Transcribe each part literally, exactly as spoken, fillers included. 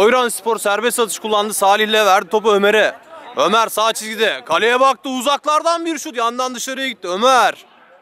Oyranspor serbest atış kullandı. Salih'le verdi topu Ömer'e. Ömer sağ çizgide. Kaleye baktı. Uzaklardan bir şut. Yandan dışarıya gitti. Ömer.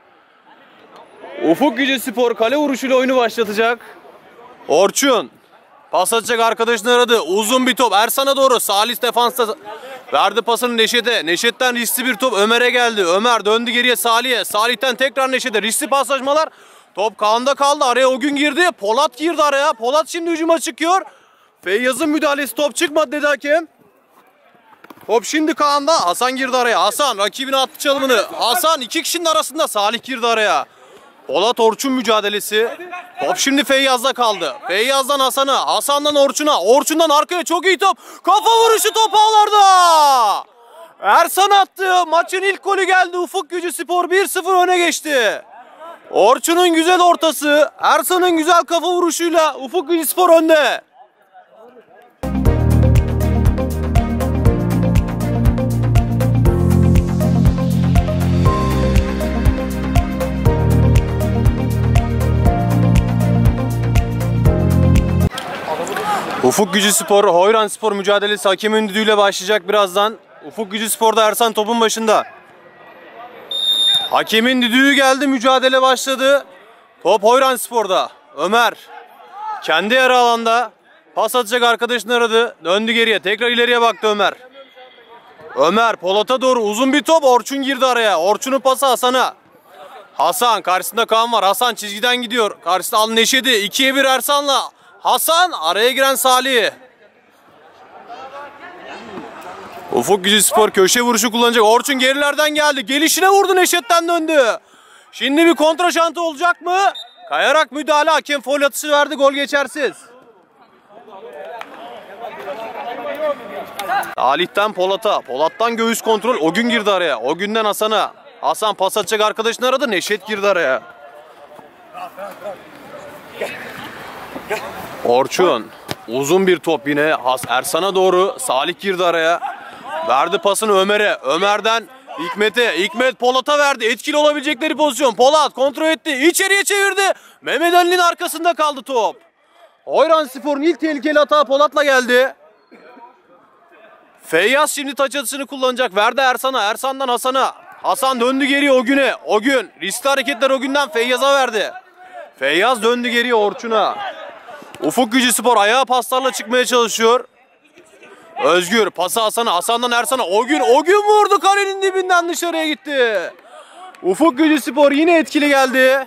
Ufukgücüspor kale vuruşuyla oyunu başlatacak. Orçun. Pas atacak, arkadaşını aradı. Uzun bir top Ersan'a doğru. Salih defansta verdi pasını Neşet'e. Neşet'ten riskli bir top Ömer'e geldi. Ömer döndü geriye Salih'e. Salih'ten tekrar Neşet'e. Riskli paslaşmalar. Top Kaan'da kaldı. Araya o gün girdi. Polat girdi araya. Polat şimdi hücuma çıkıyor. Feyyaz'ın müdahalesi, top çıkmadı dedi hakem. Top şimdi Kaan'da. Hasan girdi araya. Hasan rakibine attı çalımını. Hasan iki kişinin arasında. Salih girdi araya. Polat Orçun mücadelesi. Top şimdi Feyyaz'da kaldı. Feyyaz'dan Hasan'a. Hasan'dan Orçun'a. Orçun'dan arkaya çok iyi top. Kafa vuruşu, top ağlarda. Ersan attı. Maçın ilk golü geldi. Ufukgücüspor bir sıfır öne geçti. Orçun'un güzel ortası. Ersan'ın güzel kafa vuruşuyla Ufukgücüspor önde. Ufukgücüspor Hoyranspor mücadelesi hakemin düdüğüyle başlayacak birazdan. Ufukgücüspor'da Ersan topun başında. Hakemin düdüğü geldi, mücadele başladı. Top Hoyranspor'da. Ömer kendi yarı alanda pas atacak, arkadaşını aradı. Döndü geriye, tekrar ileriye baktı Ömer. Ömer Polat'a doğru uzun bir top. Orçun girdi araya. Orçun'un pası Hasan'a. Hasan karşısında Kaan var. Hasan çizgiden gidiyor. Karşısında Al Neşedi. ikiye bir Ersan'la. Hasan araya giren Salih. Ufukgücüspor köşe vuruşu kullanacak. Orçun gerilerden geldi. Gelişine vurdu, Neşet'ten döndü. Şimdi bir kontra şantı olacak mı? Kayarak müdahale, hakem faul atışı verdi, gol geçersiz. Salih'ten Polat'a. Polat'tan göğüs kontrol. O gün girdi araya. O günden Hasan'a. Hasan pas atacak, arkadaşını aradı. Neşet girdi araya. Orçun. Uzun bir top yine. Ersan'a doğru. Salih girdi araya. Verdi pasını Ömer'e. Ömer'den Hikmet'e. Hikmet Polat'a verdi. Etkili olabilecekleri pozisyon. Polat kontrol etti. İçeriye çevirdi. Mehmet Ali'nin arkasında kaldı top. Hoyranspor'un ilk tehlikeli hata Polat'la geldi. Feyyaz şimdi taç atışını kullanacak. Verdi Ersan'a. Ersan'dan Hasan'a. Hasan döndü geriye o güne. O gün. Riskli hareketler o günden Feyyaz'a verdi. Feyyaz döndü geriye Orçun'a. Ufukgücüspor ayağa paslarla çıkmaya çalışıyor. Özgür pası Hasan'a. Hasan'dan Ersan'a. O gün o gün vurdu, kalenin dibinden dışarıya gitti. Ufukgücüspor yine etkili geldi.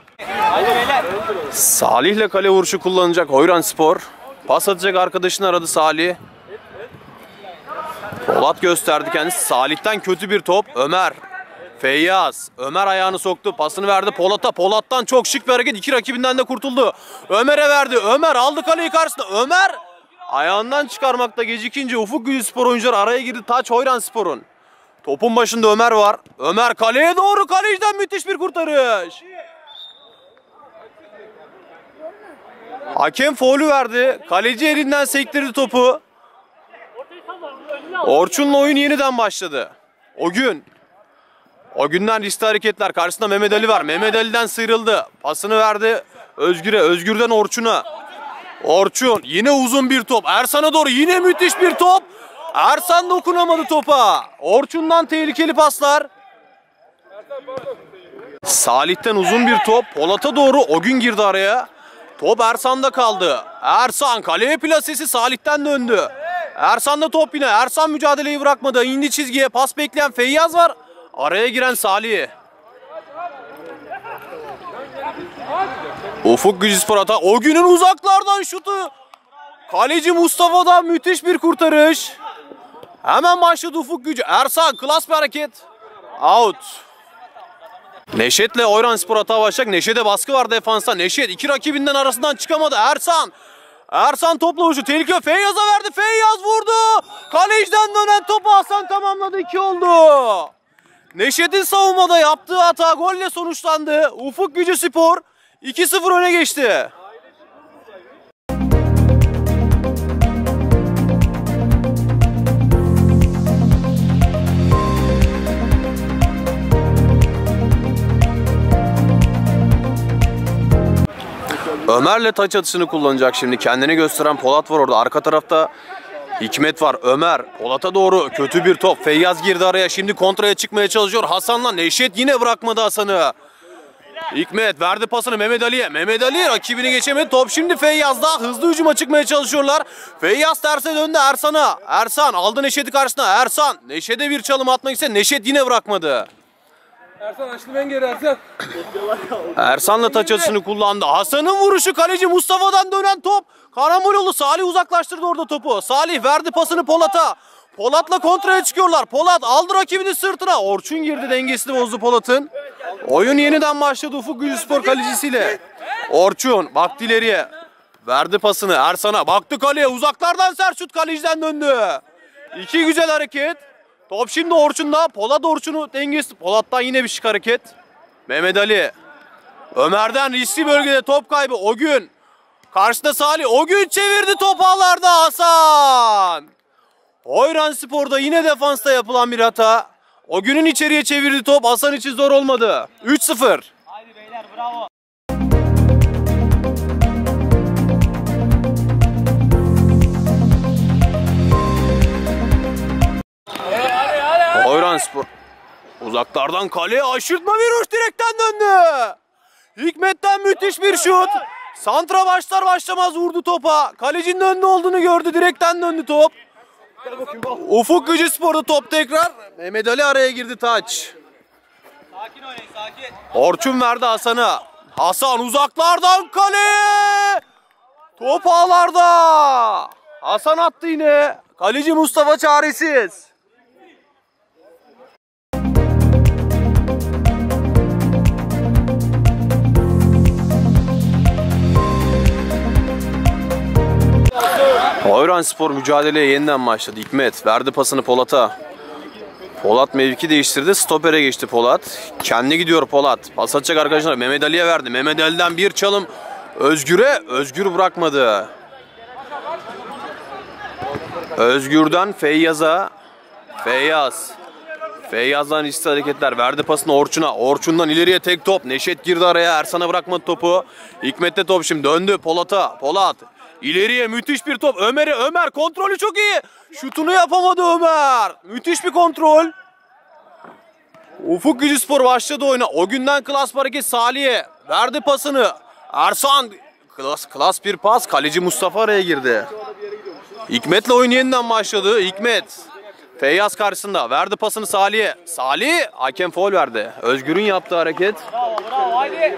Salih'le kale vuruşu kullanacak Hoyranspor. Pas atacak, arkadaşını aradı Salih. Polat gösterdi kendisi. Salih'ten kötü bir top. Ömer. Feyyaz. Ömer ayağını soktu. Pasını verdi Polat'a. Polat'tan çok şık bir hareket. İki rakibinden de kurtuldu. Ömer'e verdi. Ömer aldı kaleyi karşısına. Ömer ayağından çıkarmakta gecikince Ufukgücüspor oyuncuları araya girdi. Taç Hoyranspor'un. Topun başında Ömer var. Ömer kaleye doğru. Kaleciden müthiş bir kurtarış. Hakem faulü verdi. Kaleci elinden sektirdi topu. Orçun'la oyun yeniden başladı. O gün. O günden riskli hareketler. Karşısında Mehmet Ali var. Mehmet Ali'den sıyrıldı. Pasını verdi Özgür'e. Özgür'den Orçun'a. Orçun yine uzun bir top. Ersan'a doğru yine müthiş bir top. Ersan dokunamadı topa. Orçun'dan tehlikeli paslar. Salih'ten uzun bir top. Polat'a doğru o gün girdi araya. Top Ersan'da kaldı. Ersan kaleye plasesi Salih'ten döndü. Ersan'da top yine. Ersan mücadeleyi bırakmadı. İndi çizgiye, pas bekleyen Feyyaz var. Araya giren Salih. Ufukgücüspor hata. O günün uzaklardan şutu. Kaleci Mustafa'dan müthiş bir kurtarış. Hemen başladı Ufukgücü. Ersan klas bir hareket. Out. Neşet'le Hoyranspor hata başlayacak. Neşet'e baskı var defansta. Neşet iki rakibinden arasından çıkamadı. Ersan. Ersan topla vuruşu. Tehlike Feyyaz'a verdi. Feyyaz vurdu. Kaleciden dönen topu Hasan tamamladı. iki oldu. Neşet'in savunmada yaptığı hata golle sonuçlandı. Ufukgücüspor iki sıfır öne geçti. Ömer'le taç atışını kullanacak şimdi. Kendini gösteren Polat var orada. Arka tarafta Hikmet var. Ömer Polat'a doğru kötü bir top. Feyyaz girdi araya. Şimdi kontraya çıkmaya çalışıyor. Hasan'la Neşet yine bırakmadı Hasan'ı. Hikmet verdi pasını Mehmet Ali'ye. Mehmet Ali rakibini geçemedi. Top şimdi Feyyaz'da. Hızlı hücuma çıkmaya çalışıyorlar. Feyyaz terse döndü Ersan'a. Ersan aldı Neşet'i karşısına. Ersan Neşet'e bir çalım atmak istedi. Neşet yine bırakmadı. Ersan açtı ben geri Ersan. Ersan'la taç atışını kullandı. Hasan'ın vuruşu kaleci Mustafa'dan dönen top. Karambol oldu. Salih uzaklaştırdı orada topu. Salih verdi pasını Polat'a. Polat'la kontraya çıkıyorlar. Polat aldı rakibini sırtına. Orçun girdi, dengesini bozdu Polat'ın. Oyun yeniden başladı Ufuk Gücüspor kalecisiyle. Orçun baktı ileriye. Verdi pasını Ersan'a. Baktı kaleye. Uzaklardan sert şut, kaleciden döndü. İki güzel hareket. Top şimdi Orçun'da. Polat Orçun'u dengesi. Polat'tan yine bir şık hareket. Mehmet Ali. Ömer'den riskli bölgede top kaybı. O gün. Karşıda Salih. O gün çevirdi top ağlarda Hasan. Oyranspor'da yine defansta yapılan bir hata. O günün içeriye çevirdi top. Hasan için zor olmadı. üç sıfır. Haydi beyler bravo. Oyranspor. Uzaklardan kaleye aşırtma bir vuruş, direkten döndü. Hikmet'ten müthiş bir şut. Santra başlar başlamaz vurdu topa. Kalecinin önünde olduğunu gördü. Direkten döndü top. Ufuk Gücüspor'da top tekrar. Mehmet Ali araya girdi, taç. Sakin oynayın sakin. Orçun verdi Hasan'a. Hasan uzaklardan kaleye. Top ağlarda. Hasan attı yine. Kaleci Mustafa çaresiz. Oyranspor mücadeleye yeniden başladı. Hikmet verdi pasını Polat'a. Polat mevki değiştirdi. Stopere geçti Polat. Kendi gidiyor Polat. Pas atacak arkadaşlar. Mehmet Ali'ye verdi. Mehmet Ali'den bir çalım. Özgür'e. Özgür bırakmadı. Özgür'den Feyyaz'a. Feyyaz. Feyyaz'dan riskli hareketler. Verdi pasını Orçun'a. Orçun'dan ileriye tek top. Neşet girdi araya. Ersan'a bırakmadı topu. Hikmet'te top şimdi döndü Polat'a. Polat. İleriye müthiş bir top. Ömer'e. Ömer kontrolü çok iyi. Şutunu yapamadı Ömer. Müthiş bir kontrol. Ufuk Gücüspor başladı oyuna. O günden klas bir hareket Salih'e. Verdi pasını. Ersan. Klas, klas bir pas. Kaleci Mustafa araya girdi. Hikmet'le oyun yeniden başladı. Hikmet. Feyyaz karşısında. Verdi pasını Salih'e. Salih. Hakem faul verdi. Özgür'ün yaptığı hareket. Bravo bravo haydi.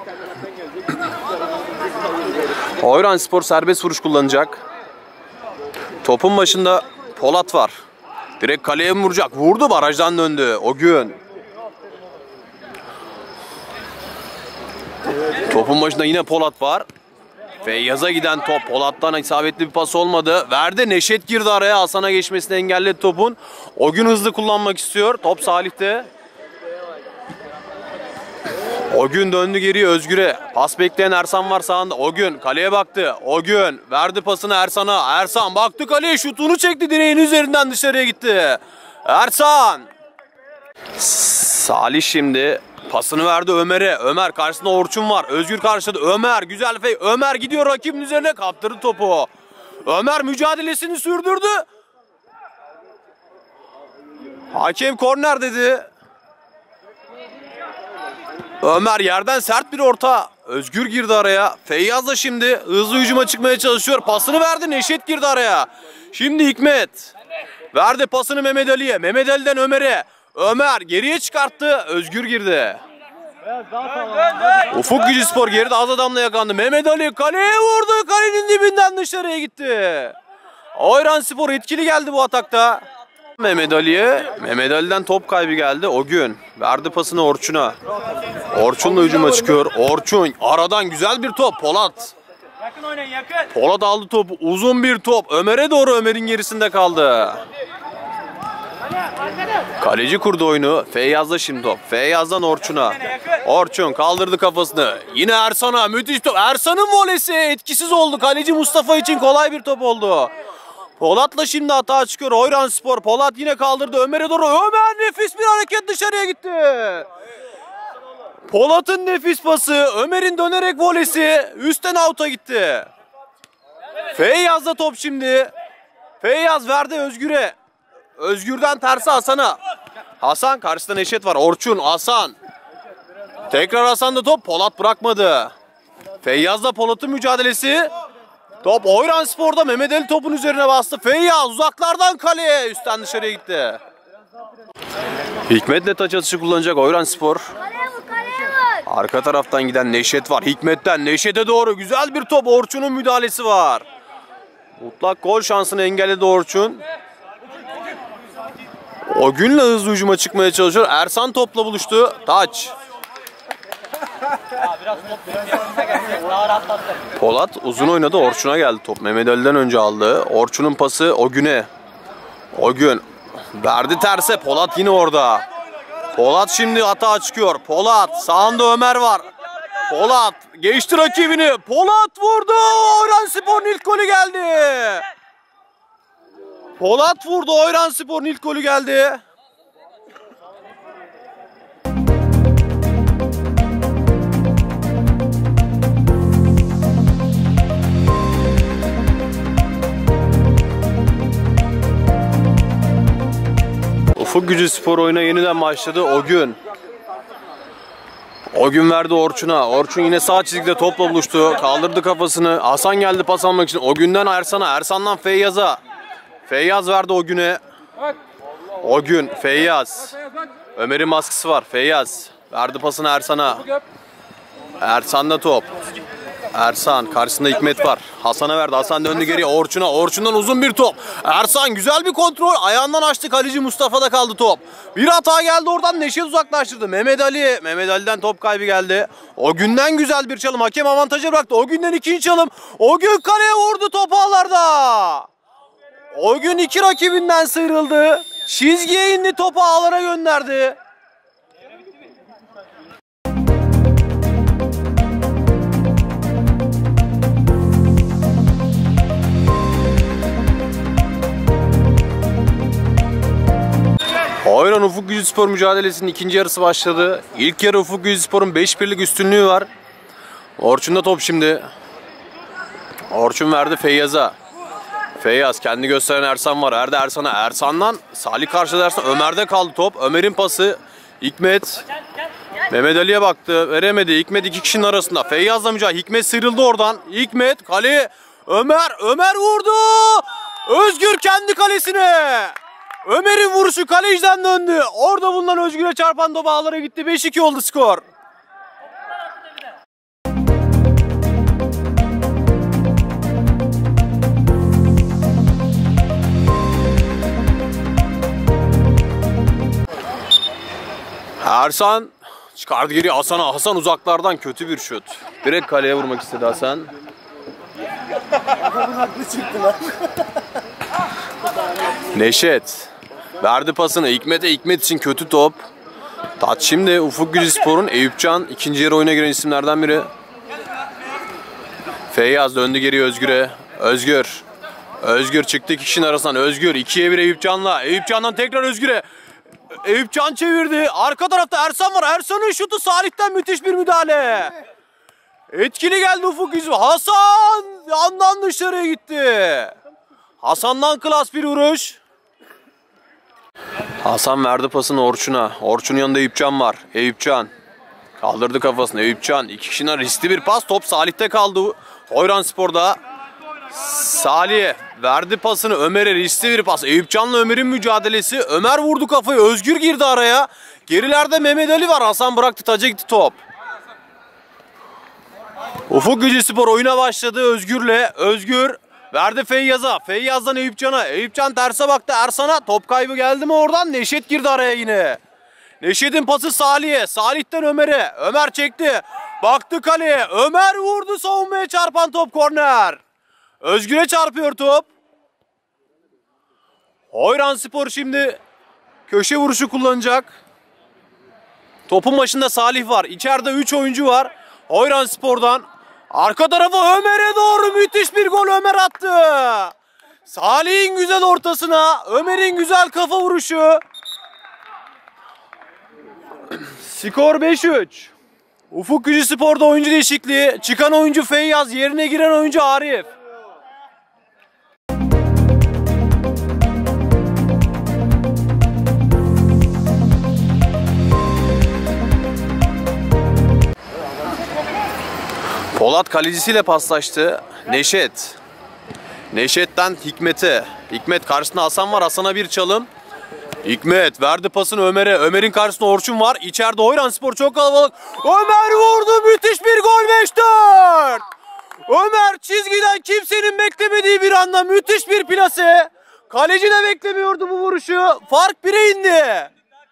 Oyranspor serbest vuruş kullanacak. Topun başında Polat var. Direkt kaleye mi vuracak? Vurdu, barajdan döndü. O gün. Topun başında yine Polat var. Feyyaz'a giden top. Polat'tan isabetli bir pas olmadı. Verdi. Neşet girdi araya. Hasan'a geçmesini engelledi topun. O gün hızlı kullanmak istiyor. Top Salih'te. O gün döndü geriye Özgür'e. Pas bekleyen Ersan var sağında. O gün kaleye baktı. O gün verdi pasını Ersan'a. Ersan baktı kaleye, şutunu çekti, direğin üzerinden dışarıya gitti. Ersan. Salih şimdi pasını verdi Ömer'e. Ömer karşısında Orçun var. Özgür karşıladı. Ömer güzel fey. Ömer gidiyor rakibin üzerine, kaptırdı topu. Ömer mücadelesini sürdürdü. Hakem korner dedi. Ömer yerden sert bir orta. Özgür girdi araya. Feyyaz da şimdi hızlı hücuma çıkmaya çalışıyor. Pasını verdi. Neşet girdi araya. Şimdi Hikmet. Verdi pasını Mehmet Ali'ye. Mehmet Ali'den Ömer'e. Ömer geriye çıkarttı. Özgür girdi. Ufuk Gücüspor geride az adamla yakandı. Mehmet Ali kaleye vurdu. Kalenin dibinden dışarıya gitti. Oyranspor etkili geldi bu atakta. Mehmet Ali'ye. Mehmet Ali'den top kaybı geldi. O gün verdi pasını Orçun'a. Orçun'la hücuma çıkıyor. Orçun aradan güzel bir top. Polat. Yakın oynayın yakın. Polat aldı topu. Uzun bir top. Ömer'e doğru, Ömer'in gerisinde kaldı. Kaleci kurdu oyunu. Feyyaz'da şimdi top. Feyyaz'dan Orçun'a. Orçun kaldırdı kafasını. Yine Ersan'a müthiş top. Ersan'ın volesi etkisiz oldu. Kaleci Mustafa için kolay bir top oldu. Polat'la şimdi hata çıkıyor Oyranspor. Polat yine kaldırdı Ömer'e doğru. Ömer nefis bir hareket, dışarıya gitti. Polat'ın nefis pası. Ömer'in dönerek volesi. Üstten out'a gitti. Feyyaz'da top şimdi. Feyyaz verdi Özgür'e. Özgür'den tersi Hasan'a. Hasan, karşısında Neşet var. Orçun, Hasan. Tekrar Hasan'da top. Polat bırakmadı. Feyyaz'la Polat'ın mücadelesi. Top Oyranspor'da. Mehmet Ali topun üzerine bastı. Feyyaz uzaklardan kaleye. Üstten dışarıya gitti. Hikmet'le taç atışı kullanacak Oyranspor. Arka taraftan giden Neşet var. Hikmet'ten Neşet'e doğru güzel bir top. Orçun'un müdahalesi var. Mutlak gol şansını engelledi Orçun. O günle hızlı hücuma çıkmaya çalışıyor. Ersan topla buluştu. Taç. Polat uzun oynadı. Orçun'a geldi top. Mehmet Ali'den önce aldı. Orçun'un pası o güne. O gün verdi terse. Polat yine orada. Polat şimdi atağa çıkıyor. Polat. Sağında Ömer var. Polat geçti rakibini. Polat vurdu. Oyranspor'un ilk golü geldi. Polat vurdu. Oyranspor'un ilk golü geldi. Ufuk Gücüspor oyuna yeniden başladı. O gün. O gün verdi Orçun'a. Orçun yine sağ çizgide topla buluştu. Kaldırdı kafasını. Hasan geldi pas almak için. O günden Ersan'a. Ersan'dan Feyyaz'a. Feyyaz verdi o güne. O gün Feyyaz. Ömer'in baskısı var. Feyyaz. Verdi pasını Ersan'a. Ersan'da top. Ersan. Karşısında Hikmet var. Hasan'a verdi. Hasan döndü geriye. Orçun'a. Orçun'dan uzun bir top. Ersan güzel bir kontrol. Ayağından açtı. Kaleci Mustafa'da kaldı top. Bir hata geldi oradan. Neşet uzaklaştırdı. Mehmet Ali. Mehmet Ali'den top kaybı geldi. O günden güzel bir çalım. Hakem avantajı bıraktı. O günden ikinci çalım. O gün kaleye vurdu top ağlarda. O gün iki rakibinden sıyrıldı. Çizgiye indi, topu ağlara gönderdi. Oyran Ufuk Gücüspor mücadelesinin ikinci yarısı başladı. İlk yarı Ufuk Gücüspor'un beş birlik üstünlüğü var. Orçun'da top şimdi. Orçun verdi Feyyaz'a. Feyyaz kendi gösteren Ersan var. Erdi Ersan'a. Ersan'dan Salih karşıladı Ersan. Ömer'de kaldı top. Ömer'in pası. Hikmet. Mehmet Ali'ye baktı. Veremedi. Hikmet iki kişinin arasında. Feyyaz'la mücadele. Hikmet sıyrıldı oradan. Hikmet kaleye. Ömer. Ömer vurdu. Özgür kendi kalesine. Ömer'in vuruşu kaleciden döndü. Orada bulunan Özgür'e çarpan top ağlara gitti. beş iki oldu skor. Ersan çıkardı geri Hasan'a. Hasan uzaklardan kötü bir şut. Direkt kaleye vurmak istedi Hasan. Neşet verdi pasını Hikmet'e. Hikmet için kötü top. Taç şimdi Ufuk Gücüspor'un. Eyüpcan ikinci yarı oyuna giren isimlerden biri. Feyyaz döndü geri Özgür'e. Özgür. Özgür çıktı iki kişinin arasından. Özgür ikiye bir Eyüpcan'la. Eyüpcan'dan tekrar Özgür'e. Eyüpcan çevirdi. Arka tarafta Ersan var. Ersan'ın şutu Salih'ten müthiş bir müdahale. Etkili geldi Ufuk Gücüspor. Hasan yandan dışarıya gitti. Hasan'dan klas bir vuruş. Hasan verdi pasını Orçun'a. Orçun'un yanında Eyüpcan var. Eyüpcan kaldırdı kafasını. Eyüpcan iki kişinin riskli bir pas. Top Salih'te kaldı. Oyranspor'da. Salih verdi pasını Ömer'e, riskli bir pas. Eyüpcan'la Ömer'in mücadelesi. Ömer vurdu kafayı. Özgür girdi araya. Gerilerde Mehmet Ali var. Hasan bıraktı. Taca gitti top. Ufuk Gücüspor oyuna başladı Özgür'le. Özgür verdi Feyyaz'a. Feyyaz'dan Eyüpcan'a. Eyüpcan terse baktı Ersan'a. Top kaybı geldi mi oradan? Neşet girdi araya yine. Neşet'in pası Salih'e. Salih'ten Ömer'e. Ömer çekti. Baktı kaleye. Ömer vurdu. Savunmaya çarpan top korner. Özgür'e çarpıyor top. Oyranspor şimdi köşe vuruşu kullanacak. Topun başında Salih var. İçeride üç oyuncu var. Oyranspor'dan. Arka tarafa Ömer'e doğru müthiş bir gol Ömer attı. Salih'in güzel ortasına Ömer'in güzel kafa vuruşu. Skor beş üç. Ufuk Gücüspor'da oyuncu değişikliği. Çıkan oyuncu Feyyaz, yerine giren oyuncu Arif. Polat kalecisiyle paslaştı. Neşet. Neşet'ten Hikmet'e. Hikmet karşısında Hasan var. Hasan'a bir çalım. Hikmet verdi pasını Ömer'e. Ömer'in karşısında Orçun var. İçeride Oyranspor çok kalabalık. Ömer vurdu. Müthiş bir gol. beş dört. Ömer çizgiden kimsenin beklemediği bir anda müthiş bir plase. Kaleci de beklemiyordu bu vuruşu. Fark bire indi.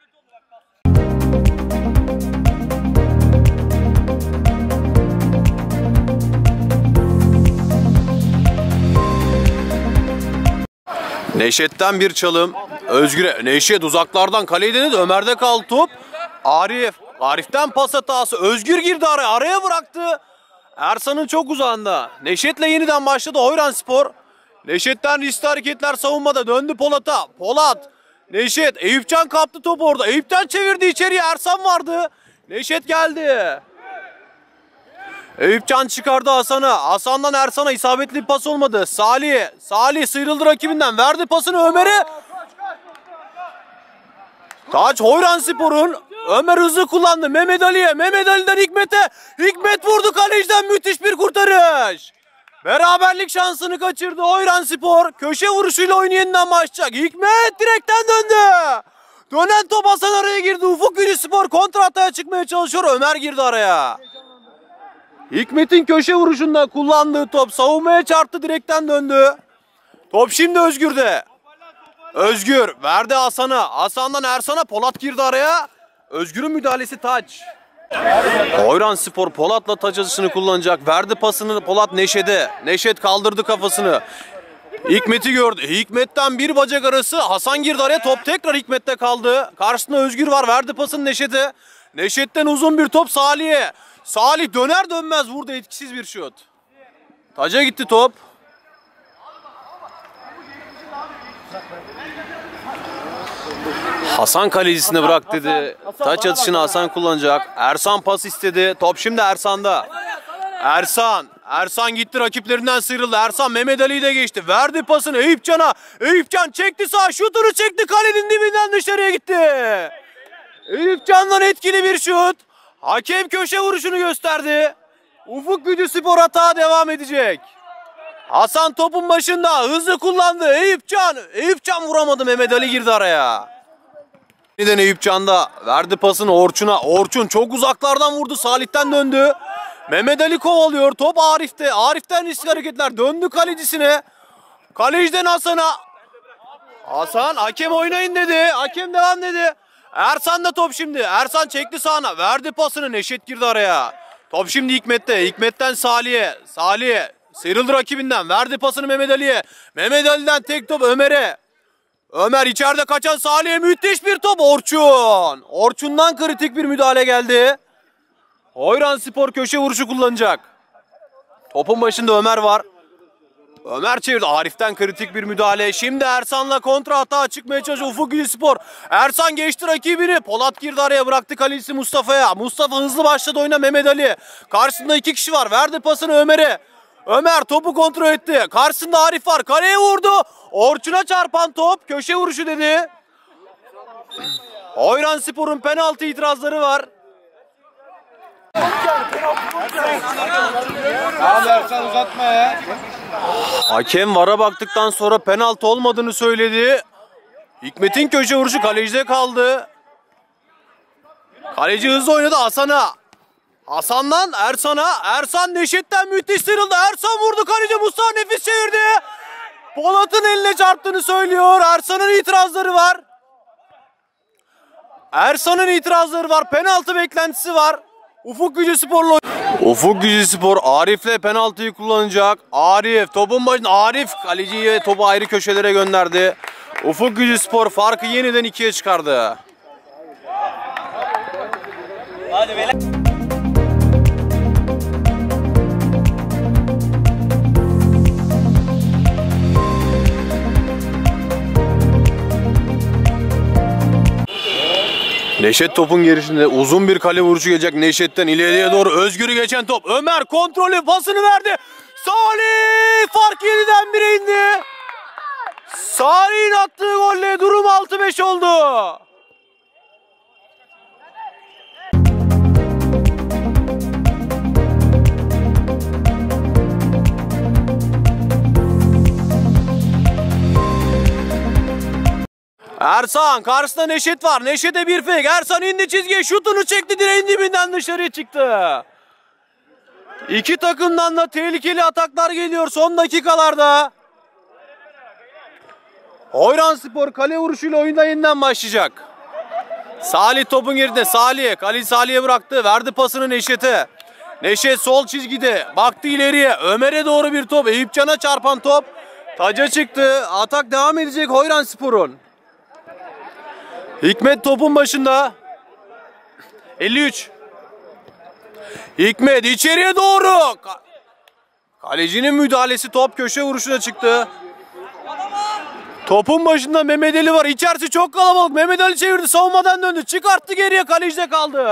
Neşet'ten bir çalım. Özgür'e. Neşet uzaklardan kaleyi denedi. Ömer'de kaldı top. Arif. Arif'ten pas hatası. Özgür girdi araya. Araya bıraktı. Ersan'ın çok uzağında. Neşet'le yeniden başladı Oyranspor. Neşet'ten riskli hareketler savunmada. Döndü Polat'a. Polat. Neşet. Eyüpcan kaptı topu orada. Eyüpcan çevirdi içeriye. Ersan vardı. Neşet geldi. Eyüpcan çıkardı Hasan'a. Hasan'dan Ersan'a isabetli bir pas olmadı. Salih. Salih sıyrıldı rakibinden. Verdi pasını Ömer'e. Taç Oyranspor'un. Ömer hızlı kullandı. Mehmet Ali'ye. Mehmet Ali'den Hikmet'e. Hikmet vurdu kaleciden. Müthiş bir kurtarış. Beraberlik şansını kaçırdı Oyranspor. Köşe vuruşuyla oyunu yeniden başlayacak. Hikmet direkten döndü. Dönen top Hasan araya girdi. Ufuk Gücüspor kontra ataya çıkmaya çalışıyor. Ömer girdi araya. Hikmet'in köşe vuruşunda kullandığı top savunmaya çarptı, direkten döndü. Top şimdi Özgür'de. Özgür verdi Hasan'a. Hasan'dan Ersan'a. Polat girdi araya. Özgür'ün müdahalesi taç. Oyranspor Polat'la taç atışını kullanacak. Verdi pasını Polat Neşet'e. Neşet kaldırdı kafasını. Hikmet'i gördü. Hikmet'ten bir bacak arası. Hasan girdi araya. Top tekrar Hikmet'te kaldı. Karşısında Özgür var. Verdi pasını Neşet'e. Neşet'ten uzun bir top Salih'e. Salih döner dönmez vurdu, etkisiz bir şut. Taca gitti top. Hasan kalecisine bırak dedi. Taç atışını Hasan kullanacak. Ersan pas istedi. Top şimdi Ersan'da. Ersan. Ersan gitti, rakiplerinden sıyrıldı. Ersan Mehmet Ali'yi de geçti. Verdi pasını Eyüpcan'a. Eyüpcan çekti sağa. Şutunu çekti. Kalenin dibinden dışarıya gitti. Eyüpcan'dan etkili bir şut. Hakem köşe vuruşunu gösterdi. Ufuk Gücüspor hata devam edecek. Hasan topun başında hızlı kullandı. Eyüpcan. Eyüpcan vuramadı. Mehmet Ali girdi araya. Yeniden Eyüpcan'da verdi pasını Orçun'a. Orçun çok uzaklardan vurdu. Salih'ten döndü. Mehmet Ali kovalıyor. Top Arif'te. Arif'ten riskli hareketler. Döndü kalecisine. Kaleciden Hasan'a. Hasan hakem oynayın dedi. Hakem devam dedi. Ersan da top şimdi. Ersan çekti sağına. Verdi pasını. Neşet girdi araya. Top şimdi Hikmet'te. Hikmet'ten Salih'e. Salih'e. Sıyrıldı rakibinden. Verdi pasını Mehmet Ali'ye. Mehmet Ali'den tek top Ömer'e. Ömer içeride kaçan Salih'e müthiş bir top. Orçun. Orçun'dan kritik bir müdahale geldi. Oyranspor köşe vuruşu kullanacak. Topun başında Ömer var. Ömer çevirdi. Arif'ten kritik bir müdahale. Şimdi Ersan'la kontra hata çıkmaya çalışıyor Ufuk Gücüspor. Ersan geçti rakibini. Polat girdi araya, bıraktı kalecisi Mustafa'ya. Mustafa hızlı başladı oyuna Mehmet Ali. Karşısında iki kişi var. Verdi pasını Ömer'e. Ömer topu kontrol etti. Karşısında Arif var. Kaleye vurdu. Orçun'a çarpan top. Köşe vuruşu dedi. Oyranspor'un penaltı itirazları var. Abi Ersan uzatma ya. Hakem vara baktıktan sonra penaltı olmadığını söyledi. Hikmet'in köşe vuruşu kalecide kaldı. Kaleci hızlı oynadı Hasan'a. Hasan'dan Ersan'a. Ersan Neşet'ten müthiş sıyrıldı. Ersan vurdu, kaleci Mustafa nefis çevirdi. Polat'ın eline çarptığını söylüyor. Ersan'ın itirazları var. Ersan'ın itirazları var. Penaltı beklentisi var. Ufuk Gücüspor'la Ufuk Gücüspor Arif'le penaltıyı kullanacak. Arif topun başında. Arif kaleciyi topu ayrı köşelere gönderdi. Ufuk Gücüspor farkı yeniden ikiye çıkardı. Hadi beyler. Neşet topun girişinde uzun bir kale vuruşu gelecek Neşet'ten ileriye doğru. Özgür'ü geçen top. Ömer kontrolü pasını verdi. Salih fark yeniden bire indi. Salih'in attığı golle durum altı beş oldu. Ersan karşısında Neşet var. Neşet'e bir fake. Ersan indi çizgiye, şutunu çekti, direğin dibinden dışarıya çıktı. İki takımdan da tehlikeli ataklar geliyor son dakikalarda. Oyranspor kale vuruşuyla oyunda yeniden başlayacak. Salih topun geride. Salih. Kaleyi Salih'e bıraktı. Verdi pasını Neşet'e. Neşet sol çizgide. Baktı ileriye. Ömer'e doğru bir top. Eyüpcan'a çarpan top. Taca çıktı. Atak devam edecek Oyranspor'un. Hikmet topun başında. elli üç. Hikmet içeriye doğru. Kalecinin müdahalesi, top köşe vuruşuna çıktı. Topun başında Mehmet Ali var. İçerisi çok kalabalık. Mehmet Ali çevirdi. Savunmadan döndü. Çıkarttı geriye. Kalecide kaldı.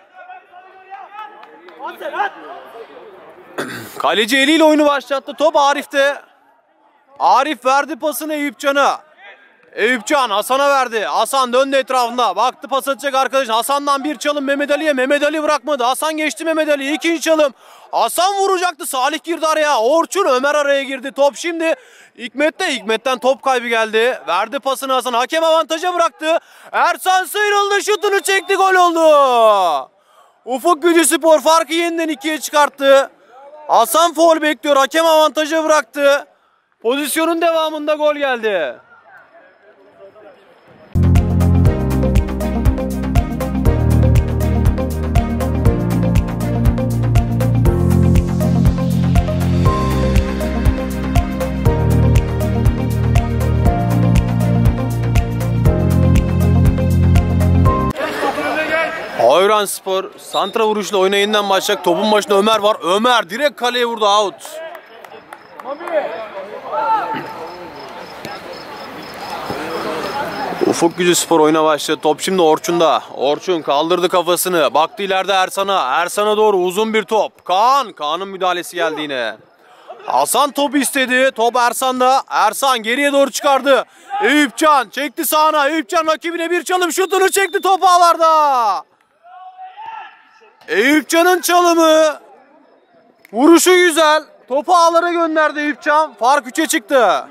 Kaleci eliyle oyunu başlattı. Top Arif'te. Arif verdi pasını Eyüpcan'a. Eyüpcan Hasan'a verdi. Hasan döndü etrafında. Baktı pas atacak arkadaş. Hasan'dan bir çalım Mehmet Ali'ye. Mehmet Ali bırakmadı. Hasan geçti Mehmet Ali. İkinci çalım. Hasan vuracaktı. Salih girdi araya. Orçun, Ömer araya girdi. Top şimdi Hikmet'te. Hikmet'ten top kaybı geldi. Verdi pasını Hasan. Hakem avantaja bıraktı. Ersan sıyrıldı. Şutunu çekti. Gol oldu. Ufuk Gücüspor farkı yeniden ikiye çıkarttı. Hasan faul bekliyor. Hakem avantaja bıraktı. Pozisyonun devamında gol geldi. Oyranspor santra vuruşla oyuna yeniden başlayacak. Topun başında Ömer var. Ömer direkt kaleye vurdu, out. Ufuk Gücüspor oyuna başladı. Top şimdi Orçun'da. Orçun kaldırdı kafasını. Baktı ileride Ersan'a. Ersan'a doğru uzun bir top. Kaan. Kaan'ın müdahalesi geldi yine. Hasan topu istedi. Top Ersan'da. Ersan geriye doğru çıkardı. Eyüpcan çekti sağına. Eyüpcan rakibine bir çalım, şutunu çekti, top ağlarda. Eyüpcan'ın çalımı. Vuruşu güzel. Topu ağlara gönderdi Eyüpcan. Fark üçe çıktı.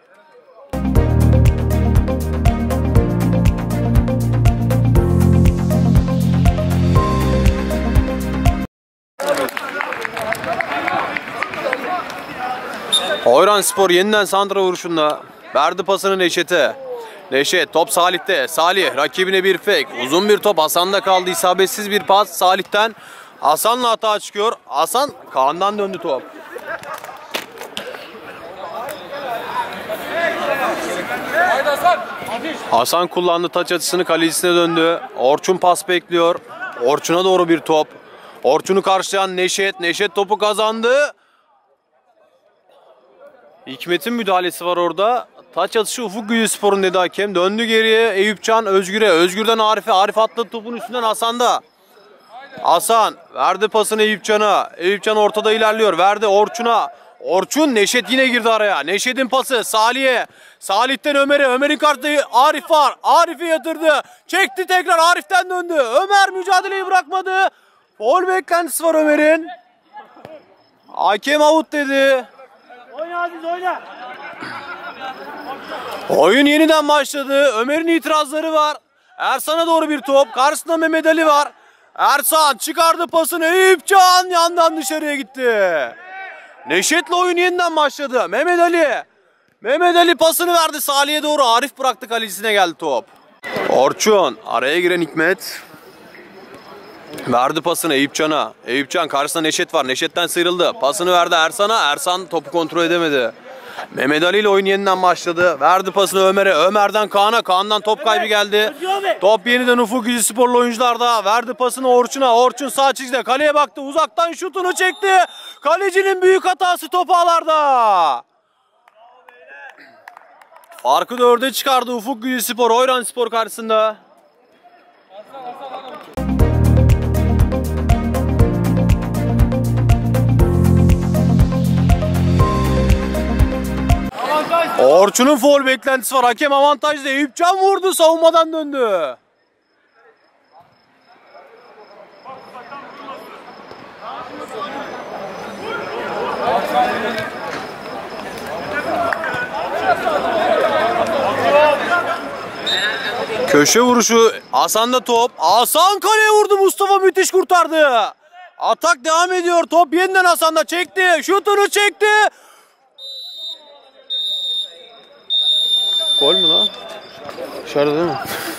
Oyranspor yeniden santra vuruşunda. Verdi pasını Neşet'e. Neşet top Salih'te. Salih rakibine bir fake. Uzun bir top Hasan'da kaldı. İsabetsiz bir pas Salih'ten. Hasan'la hata çıkıyor. Hasan Kaan'dan döndü top. Hasan kullandı taç atışını, kalecisine döndü. Orçun pas bekliyor. Orçun'a doğru bir top. Orçun'u karşılayan Neşet. Neşet topu kazandı. Hikmet'in müdahalesi var orada. Taç atışı Ufuk Gücüspor'un dedi hakem. Döndü geriye Eyüpcan Özgür'e. Özgür'den Arif'e. Arif atladı topun üstünden Hasan'da. Hasan verdi pasını Eyüpcan'a. Eyüpcan ortada ilerliyor. Verdi Orçun'a. Orçun, Neşet yine girdi araya. Neşet'in pası Salih'e. Salih'ten Ömer'e. Ömer'in karşısında Arif var. Arif'i yatırdı. Çekti tekrar, Arif'ten döndü. Ömer mücadeleyi bırakmadı. Foul beklentisi var Ömer'in. Hakem out dedi. Oyna Aziz, oyna. Oyun yeniden başladı. Ömer'in itirazları var. Ersan'a doğru bir top. Karşısında Mehmet Ali var. Ersan çıkardı pasını. Eyüpcan yandan dışarıya gitti. Neşet'le oyun yeniden başladı. Mehmet Ali. Mehmet Ali pasını verdi Salih'e doğru. Arif bıraktı, kalecisine geldi top. Orçun. Araya giren Hikmet. Verdi pasını Eyüpcan'a. Eyüpcan karşısında Neşet var. Neşet'ten sıyrıldı. Pasını verdi Ersan'a. Ersan topu kontrol edemedi. Mehmet Ali ile oyun yeniden başladı. Verdi pasını Ömer'e. Ömer'den Kaan'a. Kaan'dan top kaybı geldi. Top yeniden Ufuk Gücüsporlu oyuncularda. Verdi pasını Orçun'a. Orçun sağ çizgide. Kaleye baktı. Uzaktan şutunu çekti. Kalecinin büyük hatası, top ağlarda. Farkı dörde çıkardı Ufuk Gücüspor Oyranspor karşısında. Orçun'un foul beklentisi var. Hakem avantajlı. Eyüpcan vurdu. Savunmadan döndü. Köşe vuruşu. Hasan'da top. Hasan kaleye vurdu. Mustafa müthiş kurtardı. Atak devam ediyor. Top yeniden Hasan'da çekti. Şutunu çekti. Gol mü lan? Dışarıda değil mi?